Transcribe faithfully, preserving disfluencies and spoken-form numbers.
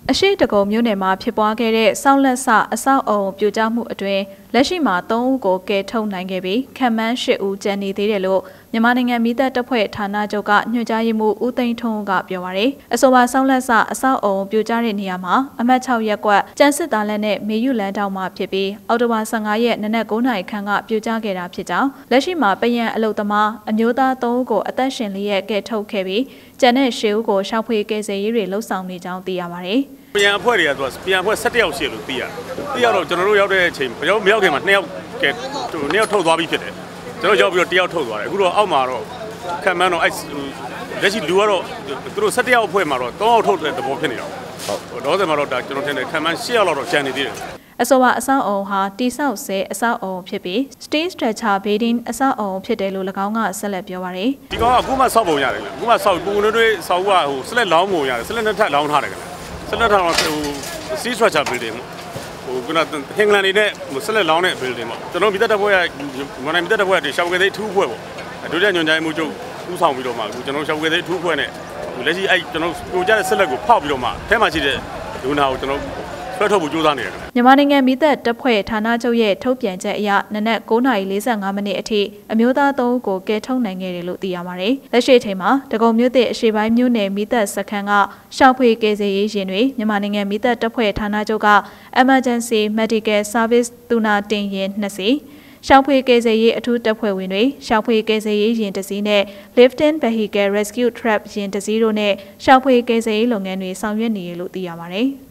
အရှိတကုံမြို့နယ်မှာဖြစ်ပွားခဲ့တဲ့စောက်လက်ဆအဆောက်အအုံပြိုကျမှုအတွင်းလက်ရှိမှာသုံးဦးကိုကယ်ထုတ်နိုင်ခဲ့ပြီးခံမှန်းရှစ်ဦးကျန်နေသေးတယ်လို့မြန်မာနိုင်ငံမီးသတ်တပ်ဖွဲ့ဌာနချုပ်ကညွှန်ကြားရေးမှူးဦးသိန်းထွန်းကပြောပါရယ်အဆိုပါစောက်လက်ဆအဆောက်အအုံပြိုကျတဲ့နေရာမှာအမှတ်၆ရပ်ကွက်ကျန်းစစ်သားလက်နဲ့မေယူလန်းတောင်မှာဖြစ်ပြီးအော်တိုဘာ၁၅ရက်နနက်၉နာရီခန့်ကပြိုကျခဲ့တာဖြစ်ကြောင်းလက်ရှိမှာပယံအလုသမားအမျိုးသားသုံးဦးကိုအသက်ရှင်လျက်ကယ်ထုတ်ခဲ့ပြီးကျန်တဲ့ရှစ်ဦးကိုရှောက်ဖွေကယ်ဆယ်ရေးတွေလှုပ်ဆောင်နေကြောင်းသိရပါရယ်ပြန်အဖွဲ့တွေကသူကပြန်အဖွဲ့၁၁ယောက်ရှိလို့သိရတယ်။သိရတော့ကျွန်တော်တို့ရောက်တဲ့အချိန်မရောက်မရောက်ခင်မှာနှစ်ယောက်ကဲဟိုနှစ်ယောက်ထုတ်သွားပြီးဖြစ်တယ်။ကျွန်တော်ရောက်ပြီးတော့တယောက်ထုတ်သွားတယ်။အခုတော့အောက်မှာတော့ခံမှန်းတော့အဲ့လက်ရှိလူကတော့သူတို့၁၁ယောက်အဖွဲ့မှာတော့၃ယောက်ထုတ်တဲ့သဘောဖြစ်နေတော့ဟုတ်တော့တယ်မှာတော့ဒါကျွန်တော်ထင်တယ်ခံမှန်း၈ယောက်လောက်တော့ကျန်နေသေးတယ်အဆိုပါအဆောက်အုံဟာတိဆောက်ဆဲအဆောက်အုံဖြစ်ပြီး State Structure Building အဆောက်အုံဖြစ်တယ်လို့၎င်းကဆက်လက်ပြောပါရယ်ဒီကောင်ကအခုမှစောက်ပုံရတယ်အခုမှစောက်ပုံတွေးစောက်ကဟိုဆက်လက်လောင်းပုံရတယ်ဆက်လက်နှစ်ထပ်လောင်းထားတယ်ဆက်လက်ထားတော့ဟို State Structure Building ဟိုကနဟင်္ဂလန်နေနဲ့ဆက်လက်လောင်းတဲ့ building ပေါ့ကျွန်တော်မိသက်တပ်ဖွဲ့ကမြန်မာမိသက်တပ်ဖွဲ့ကရှောက်ကလေးထူးဖွဲ့ပေါ့ဒုတိယညွှန်ကြားရေးမှူးချုပ်ဦးဆောင်ပြီးတော့မှအခုကျွန်တော်ရှောက်ကလေးထူးဖွဲ့နဲ့လက်ရှိအဲ့ကျွန်တော်ပြိုကျတဲ့ဆက်လက်ကိုဖောက်ပြီးတော့မှအဲမှာရှိတဲ့လူနာကိုကျွန်တော်ဆွဲထုတ်ဖို့ကြိုးစားနေတယ်မြန်မာနိုင်ငံမီးသတ်တပ်ဖွဲ့ဌာနချုပ်ရဲ့ထုတ်ပြန်ချက်အရနနက်၉နာရီ၄၅မိနစ်အထိအမျိုးသားသုံးဦးကိုကယ်ထုတ်နိုင်ခဲ့တယ်လို့သိရပါတယ်။လက်ရှိအချိန်မှာဒဂုံမြို့သစ်အရှေ့ပိုင်းမြို့နယ်မီးသတ်စခန်းကရှောက်ဖွေကယ်ဆယ်ရေးယာဉ်တွေမြန်မာနိုင်ငံမီးသတ်တပ်ဖွဲ့ဌာနချုပ်က Emergency Medical Service တူနာတင်ယာဉ်နှစ်စီးရှောက်ဖွေကယ်ဆယ်ရေးအထူးတပ်ဖွဲ့ဝင်တွေရှောက်ဖွေကယ်ဆယ်ရေးယာဉ်တစ်စီးနဲ့ Lifting Vehicle Rescue Trap ယာဉ်တစ်စီးတို့နဲ့ရှောက်ဖွေကယ်ဆယ်ရေးလုပ်ငန်းတွေဆောင်ရွက်နေရလို့သိရပါတယ်။